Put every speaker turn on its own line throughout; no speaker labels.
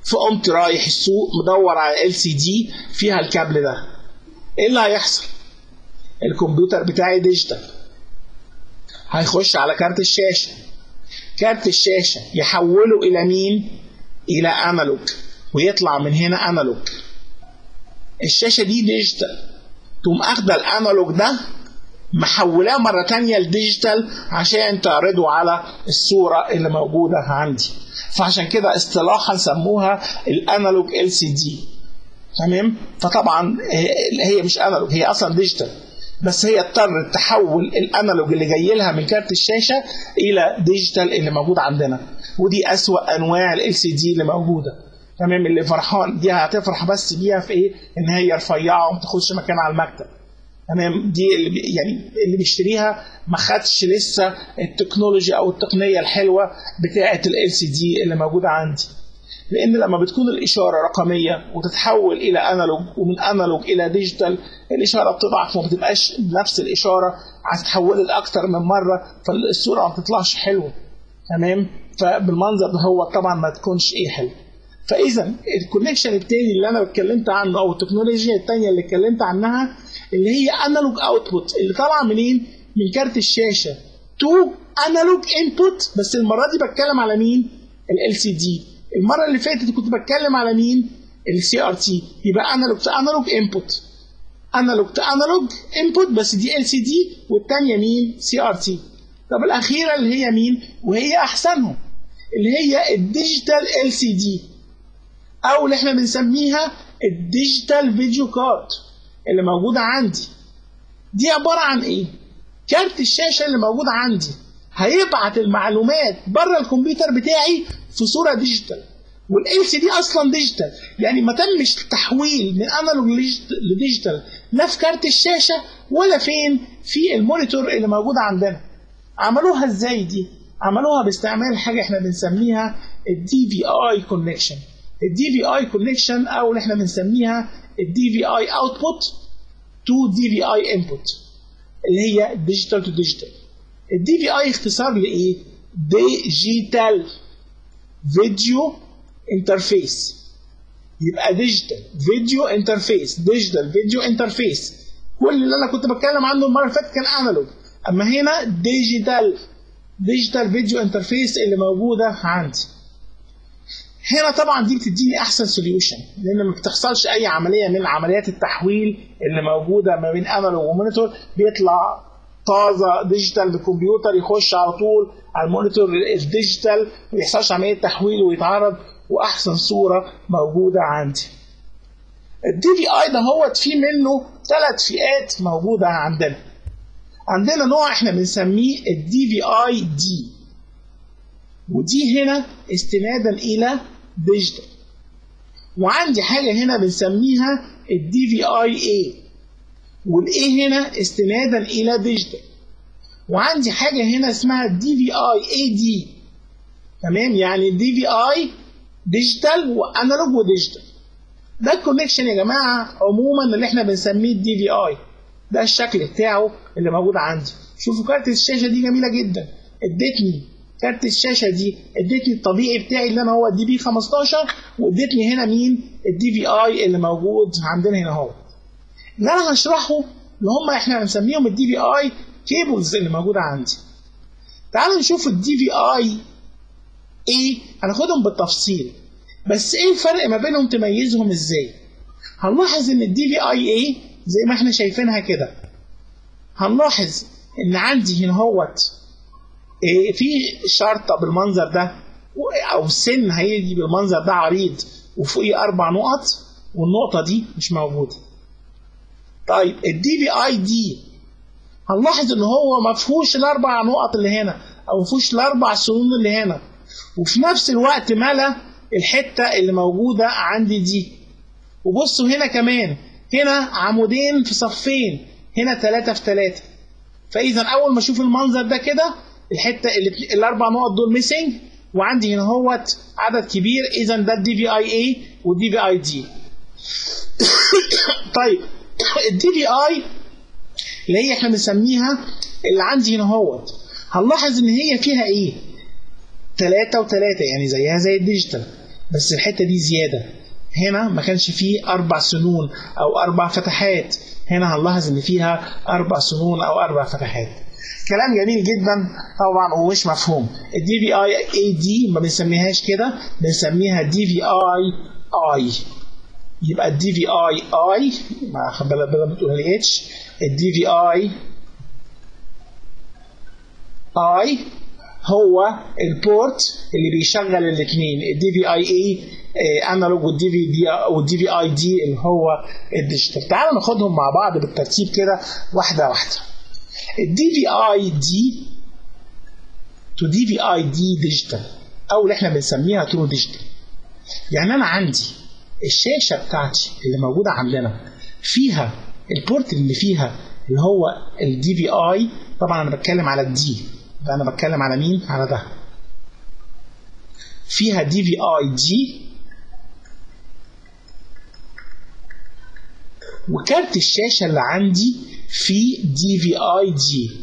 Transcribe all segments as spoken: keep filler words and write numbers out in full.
فقمت رايح السوق مدور على ال سي دي فيها الكابل ده، ايه اللي هيحصل؟ الكمبيوتر بتاعي ديجيتال، هيخش على كارت الشاشه، كارت الشاشه يحوله الى مين؟ الى انالوج، ويطلع من هنا انالوج. الشاشه دي ديجيتال، تقوم اخده الانالوج ده محولاه مره تانية لديجيتال عشان تعرضه على الصوره اللي موجوده عندي. فعشان كده اصطلاحا سموها الانالوج ال سي دي. تمام؟ فطبعا هي مش انالوج، هي اصلا ديجيتال، بس هي اضطرت تحول الانالوج اللي جاي لها من كارت الشاشه الى ديجيتال اللي موجود عندنا، ودي اسوأ انواع ال سي دي اللي موجوده. تمام؟ اللي فرحان دي هتفرح بس بيها في ايه؟ ان هي رفيعه وما تاخدش مكان على المكتب. تمام؟ دي اللي بي يعني اللي بيشتريها ما خدش لسه التكنولوجيا او التقنيه الحلوه بتاعه ال سي دي اللي موجوده عندي. لان لما بتكون الاشاره رقميه وتتحول الى انالوج، ومن انالوج الى ديجيتال، الاشاره بتضعف وما بتبقاش نفس الاشاره، عايز تحولها لاكثر من مره فالصوره ما بتطلعش حلوه. تمام؟ فبالمنظر ده هو طبعا ما تكونش ايه حلو. فاذا الكونكشن الثاني اللي انا اتكلمت عنه او التكنولوجيا الثانيه اللي اتكلمت عنها اللي هي انالوج اوتبوت، اللي طالعه منين؟ من كارت الشاشه تو انالوج انبوت، بس المره دي بتكلم على مين؟ ال سي دي. المره اللي فاتت كنت بتكلم على مين؟ السي ار تي. يبقى انالوج تو انالوج انبوت، انالوج تو انالوج انبوت، بس دي ال سي دي والثانيه مين؟ سي ار تي. طب الاخيره اللي هي مين؟ وهي احسنهم، اللي هي الديجيتال ال سي دي، او اللي احنا بنسميها الديجيتال فيديو كارد اللي موجوده عندي. دي عباره عن ايه؟ كارت الشاشه اللي موجود عندي هيبعت المعلومات بره الكمبيوتر بتاعي في صوره ديجيتال، والال سي دي اصلا ديجيتال، يعني ما تمش تحويل من انالوج لديجيتال لا في كارت الشاشه ولا فين في المونيتور اللي موجود عندنا. عملوها ازاي دي؟ عملوها باستعمال حاجه احنا بنسميها الدي في اي كونكشن. الدي في اي كونكشن او اللي احنا بنسميها الدي في اي اوتبوت تو دي في اي انبوت، اللي هي ديجيتال تو ديجيتال. الدي في اي اختصار لايه؟ ديجيتال فيديو انترفيس. يبقى ديجيتال فيديو انترفيس، ديجيتال فيديو انترفيس. كل اللي انا كنت بتكلم عنه المره اللي فاتت كان انالوج، اما هنا ديجيتال ديجيتال فيديو انترفيس اللي موجوده عندي. هنا طبعا دي بتديني احسن سوليوشن، لان ما بتحصلش اي عمليه من عمليات التحويل اللي موجوده ما بين انالوج ومونيتور، بيطلع طازه ديجيتال بالكمبيوتر يخش على طول على المونيتور الديجيتال، ما يحصلش عمليه تحويل ويتعرض، واحسن صوره موجوده عندي. الدي في اي ده هو في منه ثلاث فئات موجوده عندنا. عندنا نوع احنا بنسميه الدي في اي دي، ودي هنا استنادا الى ديجيتال. وعندي حاجه هنا بنسميها الدي في اي اي، والاي هنا استنادا الى ديجيتال. وعندي حاجه هنا اسمها الدي في اي اي دي. تمام؟ يعني الدي في اي ديجيتال وانالوج وديجيتال. ده الكونكشن يا جماعه عموما اللي احنا بنسميه الدي في اي. ده الشكل بتاعه اللي موجود عندي. شوفوا كارت الشاشه دي جميله جدا، ادتني كارت الشاشه دي ادتني الطبيعي بتاعي اللي انا هو الدي بي خمستاشر، وادتني هنا مين؟ الدي في اي اللي موجود عندنا هنا اهو. اللي انا هشرحه اللي هم احنا بنسميهم الدي في اي كيبلز اللي موجوده عندي. تعالوا نشوف الدي في اي ايه، هناخدهم بالتفصيل، بس ايه الفرق ما بينهم؟ تميزهم ازاي؟ هنلاحظ ان الدي في اي ايه زي ما احنا شايفينها كده، هنلاحظ ان عندي هنا هوت إيه في شرطه بالمنظر ده، او سن هيجي بالمنظر ده عريض وفوقيه اربع نقط، والنقطه دي مش موجوده. طيب الدي في اي دي هنلاحظ ان هو ما فيهوش الاربع نقط اللي هنا، او ما فيهوش الاربع سنون اللي هنا، وفي نفس الوقت ملا الحته اللي موجوده عندي دي. وبصوا هنا كمان، هنا عمودين في صفين، هنا ثلاثة في ثلاثة. فاذا اول ما اشوف المنظر ده كده الحته اللي الاربع نقط دول ميسنج، وعندي هنا هوت عدد كبير، اذا ده الدي في اي اي والدي في اي دي. طيب الدي في اي اللي هي احنا بنسميها اللي عندي هنا هوت، هنلاحظ ان هي فيها ايه؟ ثلاثة وثلاثة، يعني زيها زي الديجيتال. بس الحته دي زياده. هنا ما كانش فيه اربع سنون او اربع فتحات، هنا هنلاحظ ان فيها اربع سنون او اربع فتحات. كلام جميل جدا طبعا ومش مفهوم. الدي في اي اي دي ما بنسميهاش كده، بنسميها دي في اي اي. يبقى الدي في اي اي ما خد بالك بدل ما تقول الاتش، الدي في اي اي هو البورت اللي بيشغل الاثنين، الدي في اي اي انالوج والدي في دي والدي في اي دي اللي هو الديجيتال. تعالوا ناخدهم مع بعض بالترتيب كده واحده واحده. الدي في اي دي تو دي في اي دي ديجيتال، او اللي احنا بنسميها ترو ديجيتال. يعني انا عندي الشاشه بتاعتي اللي موجوده عندنا فيها البورت اللي فيها اللي هو الدي في اي، طبعا انا بتكلم على الدي ده، انا بتكلم على مين؟ على ده. فيها دي في اي دي، وكارت الشاشه اللي عندي في دي في اي دي.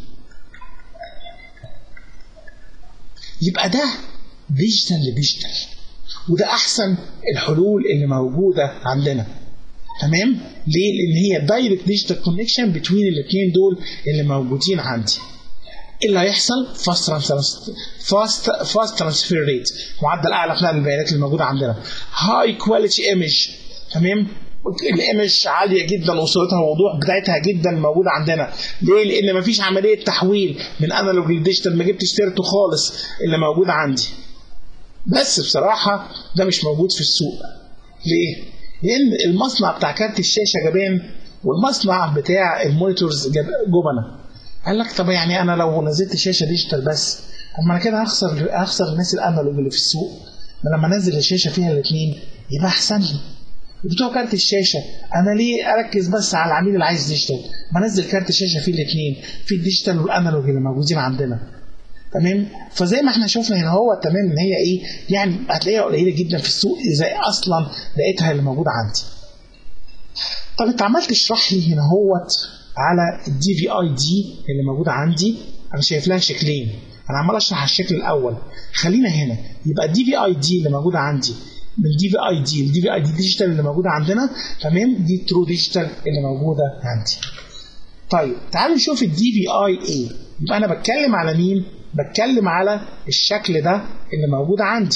يبقى ده ديجيتال لديجيتال، وده احسن الحلول اللي موجوده عندنا. تمام؟ ليه؟ لان هي دايركت ديجيتال كونكشن بين الاثنين دول اللي موجودين عندي. ايه اللي هيحصل؟ فاست فاست فاست ترانسفير ريت، معدل اعلى في نقل البيانات اللي موجوده عندنا. هاي كواليتي ايمج، تمام؟ الايمج عاليه جدا وصورتها والوضوح بتاعتها جدا موجوده عندنا. ليه؟ لان مفيش عمليه تحويل من انالوج لديجيتال، ما جبتش سيرته خالص اللي موجود عندي. بس بصراحه ده مش موجود في السوق. ليه؟ لان المصنع بتاع كارت الشاشه جبان، والمصنع بتاع المونيتورز جبنه. قال لك طب يعني انا لو نزلت شاشه ديجيتال بس، طب ما انا كده هخسر هخسر الناس الانالوج اللي في السوق. ما لما انزل الشاشه فيها الاثنين يبقى احسن لي. بتوع كارت الشاشه انا ليه اركز بس على العميل اللي عايز ديجيتال؟ ما انزل كارت الشاشه فيه الاثنين، في الديجيتال والانالوج اللي موجودين عندنا. تمام؟ فزي ما احنا شفنا هنا هو تمام ان هي ايه؟ يعني هتلاقيها قليله جدا في السوق اذا اصلا لقيتها اللي موجوده عندي. طب انت عمال تشرح لي هنا هوت على الدي في اي دي اللي موجوده عندي، انا شايف لها شكلين، انا عمال اشرح على الشكل الاول. خلينا هنا، يبقى الدي في اي دي اللي موجوده عندي من دي في اي دي الدي في اي دي ديجيتال اللي موجوده عندنا، تمام؟ دي ترو ديجيتال اللي موجوده عندي. طيب تعالوا نشوف الدي في اي اي. يبقى انا بتكلم على مين؟ بتكلم على الشكل ده اللي موجود عندي.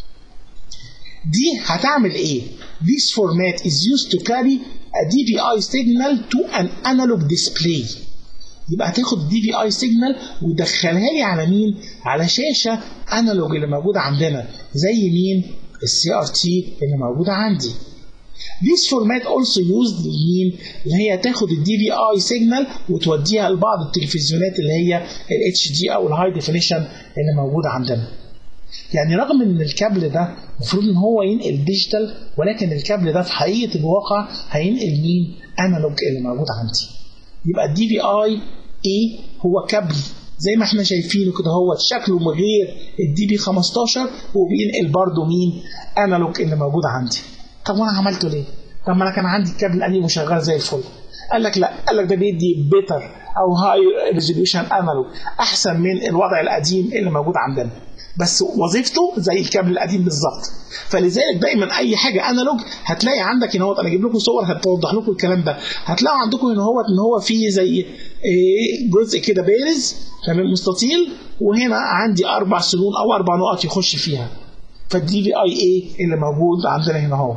دي هتعمل ايه؟ This format is used to carry a دي في اي signal to an analog display. يبقى هتاخد الدي في اي signal وتدخلها لي على مين؟ على شاشه انالوج اللي موجوده عندنا، زي مين؟ السي ار تي اللي موجوده عندي. This format also used لمين؟ اللي هي تاخد الدي في اي signal وتوديها لبعض التلفزيونات اللي هي ال اتش دي او الهاي ديفينيشن اللي موجوده عندنا. يعني رغم ان الكابل ده المفروض ان هو ينقل ديجيتال، ولكن الكابل ده في حقيقه الواقع هينقل مين؟ انالوج اللي موجود عندي. يبقى الدي في اي اي هو كابل زي ما احنا شايفينه كده، هو شكله غير الدي بي خمستاشر وبينقل برضه مين؟ انالوج اللي موجود عندي. طب وانا عملته ليه؟ طب ما انا كان عندي الكابل القديم وشغال زي الفل. قال لك لا، قال لك ده بيدي بيتر او هاي ريزوليوشن انالوج، احسن من الوضع القديم اللي موجود عندنا، بس وظيفته زي الكابل القديم بالظبط. فلذلك دايما اي حاجه انالوج هتلاقي عندك هنا هو، انا اجيب لكم صور هتوضح لكم الكلام ده. هتلاقوا عندكم هنا هو ان هو فيه زي جزء كده بارز، تمام، مستطيل، وهنا عندي اربع سنون او اربع نقط يخش فيها. فالدي في اي اي اللي موجود عندنا هنا اهو.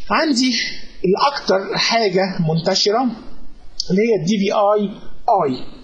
عندي الاكثر حاجه منتشره اللي هي الدي في اي اي.